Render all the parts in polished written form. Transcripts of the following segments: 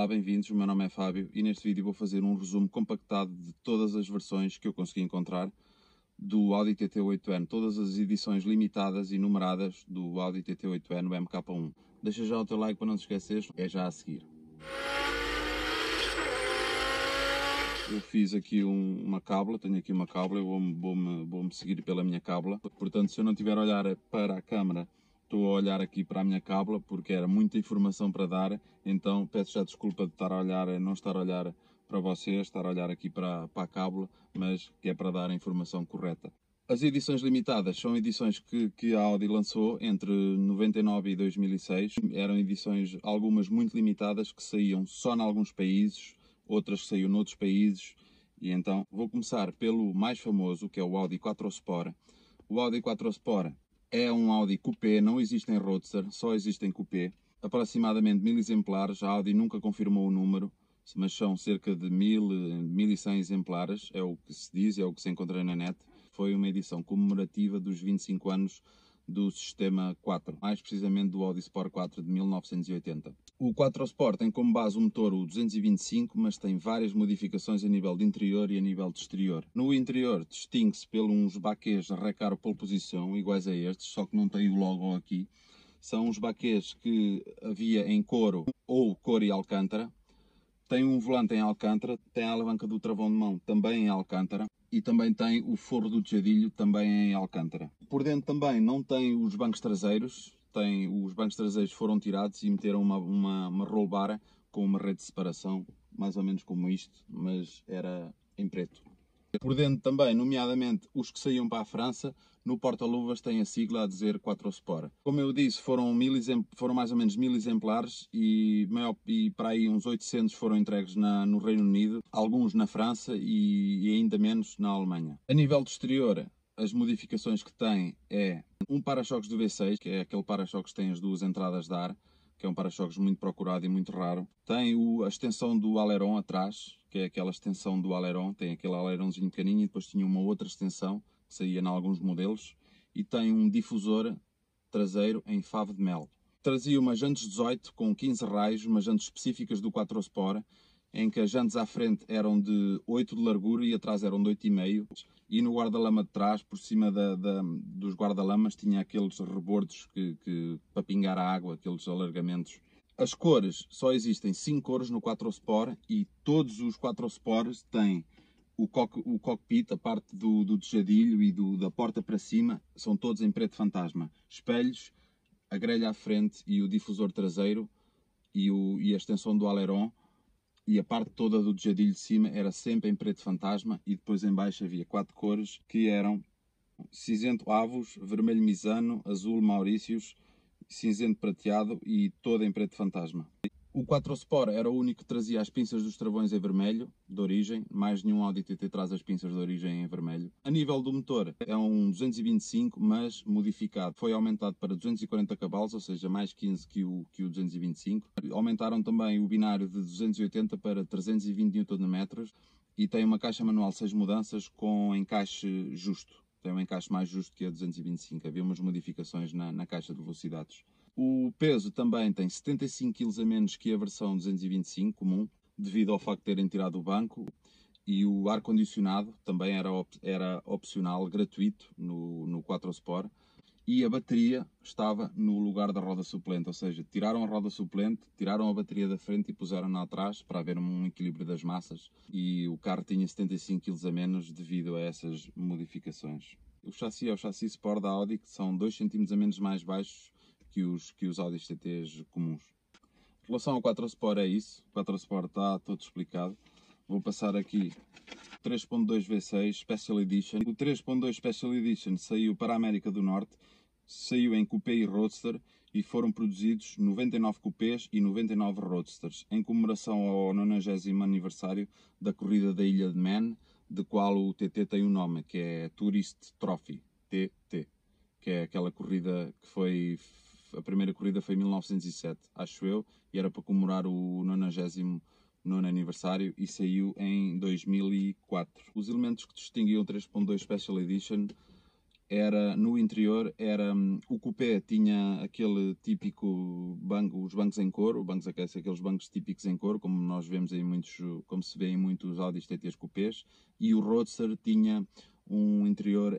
Olá, bem-vindos, o meu nome é Fábio e neste vídeo vou fazer um resumo compactado de todas as versões que eu consegui encontrar do Audi TT8N, todas as edições limitadas e numeradas do Audi TT8N, o MK1. Deixa já o teu like para não te esqueceres, é já a seguir. Eu fiz aqui uma cábula, tenho aqui uma cábula, eu vou-me seguir pela minha cábula. Portanto, se eu não estiver a olhar para a câmara, estou a olhar aqui para a minha cábula, porque era muita informação para dar, então peço já desculpa de estar a olhar, não estar a olhar para vocês, estar a olhar aqui para a cábula, mas que é para dar a informação correta. As edições limitadas são edições que a Audi lançou entre 99 e 2006. Eram edições, algumas muito limitadas, que saíam só em alguns países, outras que saíam noutros países. E então vou começar pelo mais famoso, que é o Audi Quattro Sport. O Audi Quattro Sport é um Audi Coupé, não existem Roadster, só existem Coupé. Aproximadamente 1000 exemplares, a Audi nunca confirmou o número, mas são cerca de 1100 exemplares, é o que se diz, é o que se encontra na net. Foi uma edição comemorativa dos 25 anos do Sistema 4, mais precisamente do Audi Sport 4 de 1980. O Quattro Sport tem como base o motor o 225, mas tem várias modificações a nível de interior e a nível de exterior. No interior distingue-se por uns baquês Recaro pole position, iguais a estes, só que não tem o logo aqui. São os baquês que havia em couro ou couro e alcântara. Tem um volante em alcântara, tem a alavanca do travão de mão também em alcântara e também tem o forro do tejadilho também em alcântara. Por dentro também não tem os bancos traseiros, os bancos traseiros foram tirados e meteram uma roll bar com uma rede de separação, mais ou menos como isto, mas era em preto. Por dentro também, nomeadamente os que saíam para a França, no porta-luvas tem a sigla a dizer Quattro Sport. Como eu disse, foram mais ou menos 1000 exemplares e para aí uns 800 foram entregues no Reino Unido, alguns na França e ainda menos na Alemanha. A nível de exterior, as modificações que tem é um para-choques do V6, que é aquele para-choques que tem as duas entradas de ar, que é um para-choques muito procurado e muito raro. Tem a extensão do aileron atrás, que é aquela extensão do aileron, tem aquele aileronzinho pequenininho e depois tinha uma outra extensão, que saía em alguns modelos, e tem um difusor traseiro em favo de mel. Trazia uma jantes 18 com 15 raios, umas jantes específicas do Quattro Sport, em que as jantes à frente eram de 8 de largura e atrás eram de 8,5. E no guarda-lama de trás, por cima dos guarda-lamas, tinha aqueles rebordos para pingar a água, aqueles alargamentos. As cores, só existem 5 cores no Quattro Sport e todos os Quattro Sports têm o cockpit, a parte do tejadilho e da porta para cima, são todos em preto fantasma. Espelhos, a grelha à frente e o difusor traseiro e a extensão do aileron. E a parte toda do tejadilho de cima era sempre em preto fantasma e depois em baixo havia 4 cores que eram cinzento avos, vermelho misano, azul maurícios, cinzento prateado e toda em preto fantasma. O Quattro Sport era o único que trazia as pinças dos travões em vermelho, de origem, mais nenhum Audi TT traz as pinças de origem em vermelho. A nível do motor, é um 225, mas modificado. Foi aumentado para 240 cavalos, ou seja, mais 15 que o 225. Aumentaram também o binário de 280 para 320 Nm e tem uma caixa manual 6 mudanças com encaixe justo. Tem um encaixe mais justo que a 225. Havia umas modificações na caixa de velocidades. O peso também tem 75 kg a menos que a versão 225 comum, devido ao facto de terem tirado o banco. E o ar-condicionado também era opcional, gratuito, no Quattro Sport. E a bateria estava no lugar da roda suplente, ou seja, tiraram a roda suplente, tiraram a bateria da frente e puseram-na atrás para haver um equilíbrio das massas. E o carro tinha 75 kg a menos devido a essas modificações. O chassi é o chassi Sport da Audi, que são 2 cm a menos mais baixos que os Audi TTs comuns. Em relação ao Quattro Sport é isso, o Quattro Sport está todo explicado. Vou passar aqui 3.2 V6 Special Edition. O 3.2 Special Edition saiu para a América do Norte, saiu em Coupé e Roadster e foram produzidos 99 Coupés e 99 Roadsters, em comemoração ao 90º aniversário da corrida da Ilha de Man, de qual o TT tem o nome, que é Tourist Trophy, TT, que é aquela corrida que foi... A primeira corrida foi em 1907, acho eu, e era para comemorar o 90º aniversário e saiu em 2004. Os elementos que distinguiam o 3.2 Special Edition no interior, o coupé tinha aquele típico banco, os bancos em couro, bancos aquece, aqueles bancos típicos em couro, como nós vemos em muitos, como se vê em muitos Audis TTs coupés, e o Roadster tinha um interior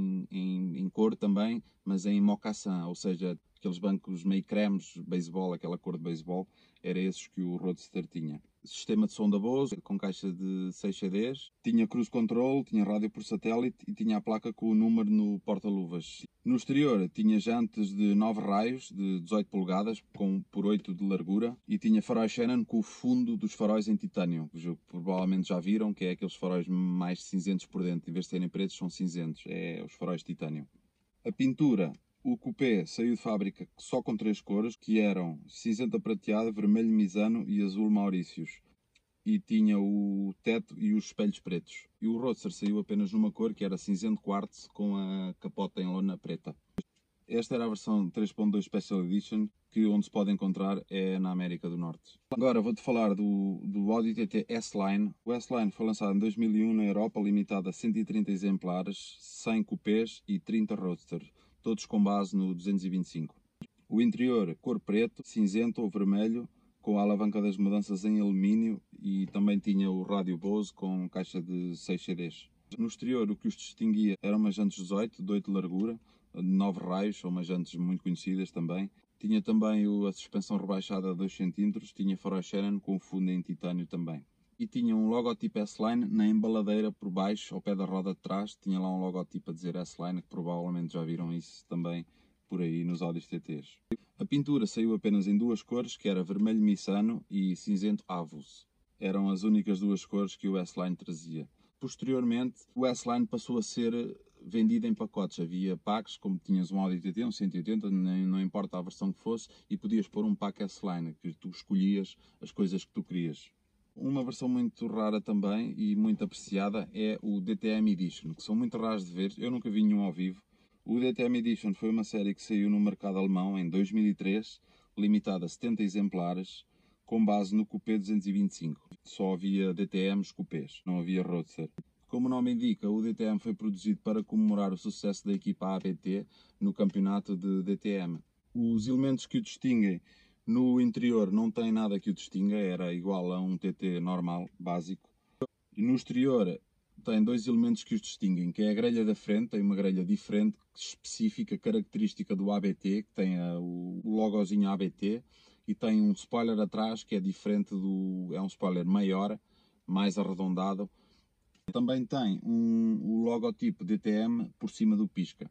em couro também, mas em mocassin, ou seja, aqueles bancos meio cremes, beisebol, aquela cor de beisebol, era esses que o Roadster tinha. Sistema de som da Bose, com caixa de 6 CDs, tinha cruise control, tinha rádio por satélite e tinha a placa com o número no porta-luvas. No exterior tinha jantes de 9 raios, de 18 polegadas, por 8 de largura, e tinha faróis Shannon com o fundo dos faróis em titânio, que provavelmente já viram, que é aqueles faróis mais cinzentos por dentro, em vez de serem pretos são cinzentos, é os faróis de titânio. A pintura, o coupé saiu de fábrica só com 3 cores, que eram cinzenta prateado, vermelho misano e azul Maurícios. E tinha o teto e os espelhos pretos. E o Roadster saiu apenas numa cor, que era cinzento quartzo, com a capota em lona preta. Esta era a versão 3.2 Special Edition, que onde se pode encontrar é na América do Norte. Agora vou-te falar do Audi TT S-Line. O S-Line foi lançado em 2001 na Europa, limitado a 130 exemplares, 100 coupés e 30 Roadsters, todos com base no 225. O interior, cor preto, cinzento ou vermelho, com a alavanca das mudanças em alumínio, e também tinha o rádio Bose com caixa de 6 CDs. No exterior, o que os distinguia eram umas jantes 18, de 8 de largura, de 9 raios, são umas jantes muito conhecidas também. Tinha também a suspensão rebaixada a 2 cm, tinha faróis Shannon com fundo em titânio também. E tinha um logotipo S-Line na embaladeira por baixo, ao pé da roda de trás, tinha lá um logotipo a dizer S-Line, que provavelmente já viram isso também por aí nos Audis TTs. A pintura saiu apenas em 2 cores, que era vermelho Missano e cinzento Avus. Eram as únicas 2 cores que o S-Line trazia. Posteriormente, o S-Line passou a ser vendido em pacotes. Havia packs, como tinhas um Audi TT, um 180, não importa a versão que fosse, e podias pôr um pack S-Line, que tu escolhias as coisas que tu querias. Uma versão muito rara também e muito apreciada é o DTM Edition, que são muito raros de ver, eu nunca vi nenhum ao vivo. O DTM Edition foi uma série que saiu no mercado alemão em 2003, limitada a 70 exemplares, com base no Coupé 225. Só havia DTMs coupés, não havia Roadster. Como o nome indica, o DTM foi produzido para comemorar o sucesso da equipa ABT no campeonato de DTM. Os elementos que o distinguem no interior não tem nada que o distinga, era igual a um TT normal, básico. E no exterior tem 2 elementos que os distinguem, que é a grelha da frente, tem uma grelha diferente, específica, característica do ABT, que tem o logozinho ABT, e tem um spoiler atrás que é diferente é um spoiler maior, mais arredondado. Também tem o logotipo DTM por cima do pisca.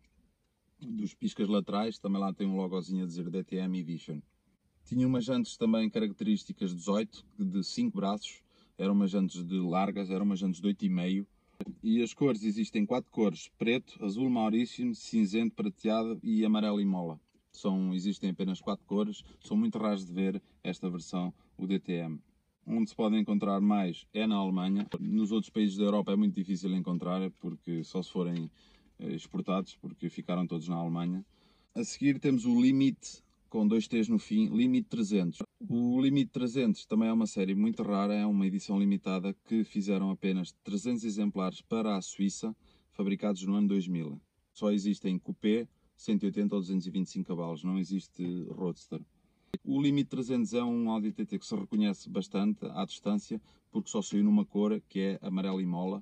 Dos piscas laterais também lá tem um logozinho a dizer DTM Edition. Tinha umas jantes também características 18, de 5 braços, eram umas jantes largas, eram umas jantes de 8,5. E as cores, existem 4 cores: preto, azul Maurício, cinzento, prateado e amarelo e mola. Existem apenas 4 cores, são muito raros de ver esta versão, o DTM. Onde se pode encontrar mais é na Alemanha. Nos outros países da Europa é muito difícil encontrar, porque só se forem exportados, porque ficaram todos na Alemanha. A seguir temos o Limit, com 2 T's no fim, Limit 300. O Limit 300 também é uma série muito rara, é uma edição limitada que fizeram apenas 300 exemplares para a Suíça, fabricados no ano 2000. Só existem coupé, 180 ou 225 cavalos, não existe Roadster. O Limit 300 é um Audi TT que se reconhece bastante à distância, porque só saiu numa cor, que é amarelo e mola,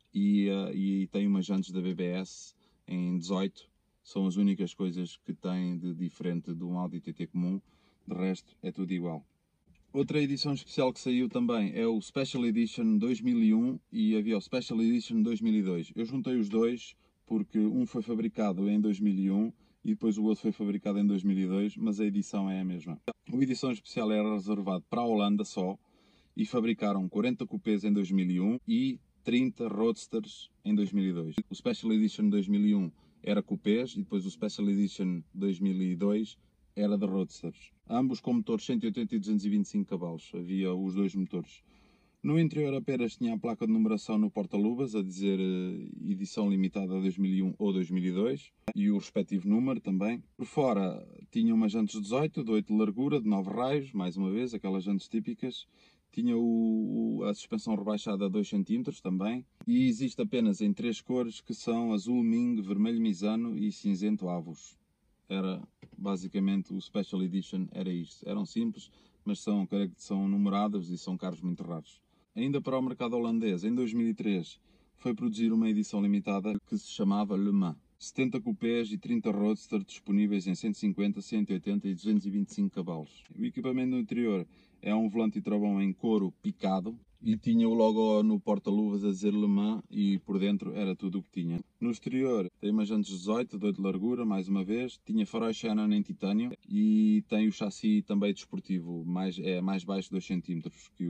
e tem umas jantes da BBS em 18. São as únicas coisas que tem de diferente de um Audi TT comum, de resto é tudo igual. Outra edição especial que saiu também é o Special Edition 2001 e havia o Special Edition 2002. Eu juntei os dois porque um foi fabricado em 2001 e depois o outro foi fabricado em 2002, mas a edição é a mesma. A edição especial era reservada para a Holanda só e fabricaram 40 coupés em 2001 e 30 Roadsters em 2002. O Special Edition 2001 era coupés e depois o Special Edition 2002 era de Roadsters. Ambos com motores 180 e 225 cavalos, havia os 2 motores. No interior apenas tinha a placa de numeração no porta-luvas a dizer edição limitada 2001 ou 2002 e o respectivo número também. Por fora tinha umas jantes 18, de 8 de largura, de 9 raios, mais uma vez, aquelas jantes típicas. Tinha a suspensão rebaixada a 2 cm também. E existe apenas em 3 cores, que são azul Ming, vermelho Misano e cinzento Avos. Era basicamente o Special Edition, era isto. Eram simples, mas são numerados e são carros muito raros. Ainda para o mercado holandês, em 2003, foi produzir uma edição limitada que se chamava Le Mans. 70 cupés e 30 roadster disponíveis em 150, 180 e 225 cavalos. O equipamento no interior é um volante e travão em couro picado e tinha o logo no porta-luvas a dizer Le Mans, e por dentro era tudo o que tinha. No exterior tem umas jantes 18, 2 de largura, mais uma vez, tinha faróis Shannon em titânio e tem o chassi também desportivo, é mais baixo 2 cm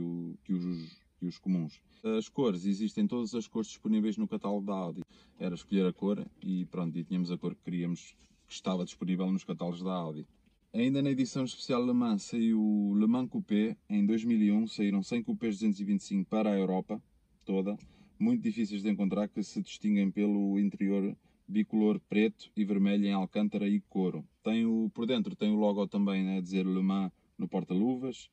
que os comuns. As cores, existem todas as cores disponíveis no catálogo da Audi. Era escolher a cor e pronto, e tínhamos a cor que queríamos, que estava disponível nos catálogos da Audi. Ainda na edição especial Le Mans saiu o Le Mans Coupé. Em 2001 saíram 100 coupés 225 para a Europa toda, muito difíceis de encontrar, que se distinguem pelo interior bicolor preto e vermelho em alcântara e couro. Por dentro tem o logo também a dizer Le Mans no porta-luvas.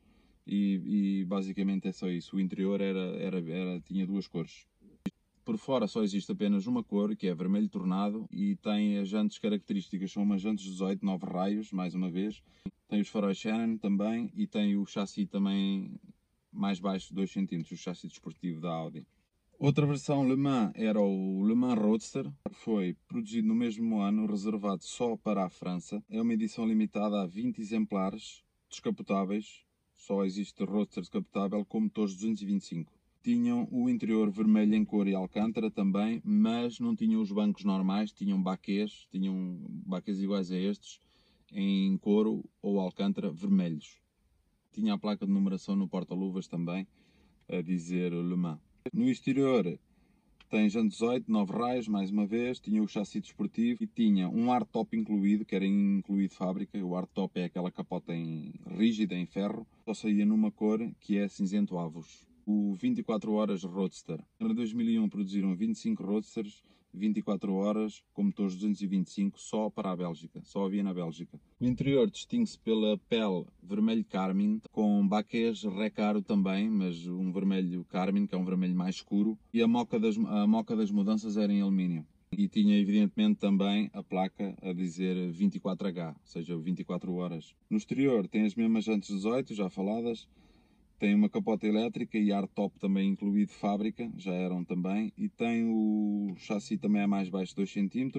E basicamente é só isso. O interior tinha 2 cores. Por fora só existe apenas uma cor, que é vermelho tornado, e tem as jantes características, são umas jantes 18, 9 raios, mais uma vez. Tem os faróis Shannon também, e tem o chassi também mais baixo, 2 cm, o chassi desportivo da Audi. Outra versão Le Mans era o Le Mans Roadster, que foi produzido no mesmo ano, reservado só para a França. É uma edição limitada a 20 exemplares descapotáveis. Só existe Roadster descapotável com motores 225. Tinham o interior vermelho em cor e alcântara também, mas não tinham os bancos normais, tinham baquês iguais a estes, em couro ou alcântara vermelhos. Tinha a placa de numeração no porta-luvas também, a dizer Le Mans. No exterior tem jantes 18, 9 raios, mais uma vez, tinha o chassi desportivo e tinha um hardtop incluído, que era incluído de fábrica. O hardtop é aquela capota rígida em ferro, só saía numa cor que é cinzento Avos. O 24 horas Roadster. Em 2001 produziram 25 Roadsters, 24 horas, com motores 225, só para a Bélgica, só havia na Bélgica. O interior distingue-se pela pele vermelho carmine, com baquês Recaro também, mas um vermelho carmine, que é um vermelho mais escuro, e a moca das mudanças era em alumínio. E tinha evidentemente também a placa a dizer 24H, ou seja, 24 horas. No exterior tem as mesmas jantes 18, já faladas. Tem uma capota elétrica e hardtop também incluído de fábrica, já eram também. E tem o chassi também a mais baixo, 2 cm.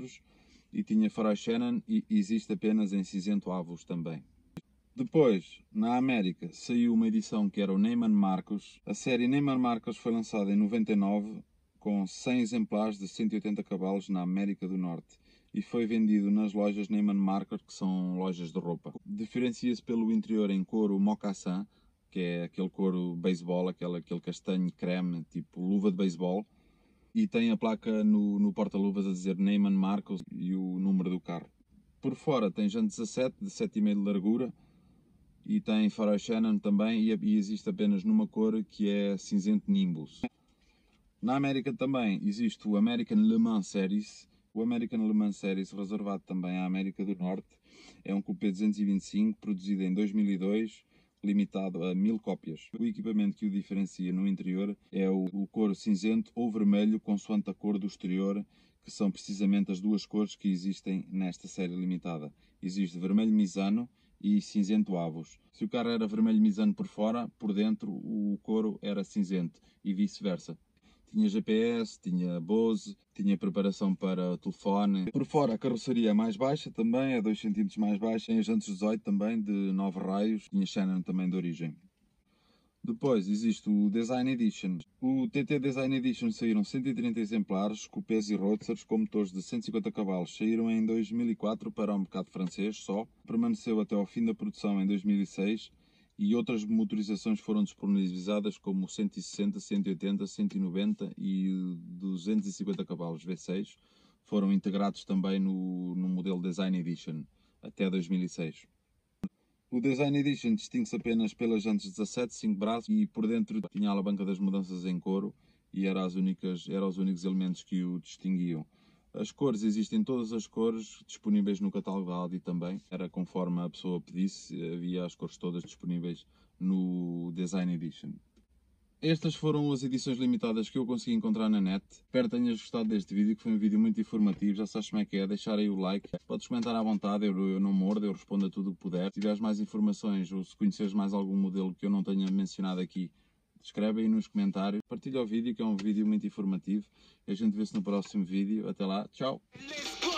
E tinha faróis Shannon e existe apenas em cinzento Avos também. Depois, na América, saiu uma edição que era o Neyman Marcos. A série Neyman Marcos foi lançada em 99 com 100 exemplares de 180 cavalos na América do Norte e foi vendido nas lojas Neyman Marcos, que são lojas de roupa. Diferencia-se pelo interior em couro mocassin, que é aquele couro beisebol, aquele castanho creme, tipo luva de beisebol, e tem a placa no porta-luvas a dizer Neyman Marcos e o número do carro. Por fora tem jantes 17, de 7,5 de largura, e tem faróis Shannon também, e existe apenas numa cor, que é cinzento Nimbus. Na América também existe o American Le Mans Series. O American Le Mans Series, reservado também à América do Norte, é um coupé 225, produzido em 2002, limitado a 1000 cópias. O equipamento que o diferencia no interior é o couro cinzento ou vermelho, consoante a cor do exterior, que são precisamente as 2 cores que existem nesta série limitada. Existe vermelho Misano e cinzento Avos. Se o carro era vermelho Misano por fora, por dentro o couro era cinzento e vice-versa. Tinha GPS, tinha Bose, tinha preparação para telefone. Por fora a carroceria é mais baixa também, é 2 cm mais baixa. Tem as jantes 18 também, de 9 raios. Tinha Shannon também de origem. Depois existe o Design Edition. O TT Design Edition saíram 130 exemplares, coupés e roadsters com motores de 150 cavalos. Saíram em 2004 para o mercado francês só. Permaneceu até ao fim da produção em 2006. E outras motorizações foram disponibilizadas, como o 160, 180, 190 e 250 cavalos V6. Foram integrados também no modelo Design Edition até 2006. O Design Edition distingue-se apenas pelas jantes 17, 5 braços, e por dentro tinha a alavanca das mudanças em couro e eram os únicos elementos que o distinguiam. As cores, existem todas as cores disponíveis no catálogo da Audi também. Era conforme a pessoa pedisse, havia as cores todas disponíveis no Design Edition. Estas foram as edições limitadas que eu consegui encontrar na net. Espero que tenhas gostado deste vídeo, que foi um vídeo muito informativo. Já sabes como é que é, deixar aí o like. Podes comentar à vontade, eu não mordo, eu respondo a tudo o que puder. Se tiveres mais informações ou se conheceres mais algum modelo que eu não tenha mencionado aqui, escreve aí nos comentários. Partilha o vídeo, que é um vídeo muito informativo. E a gente vê-se no próximo vídeo. Até lá, tchau!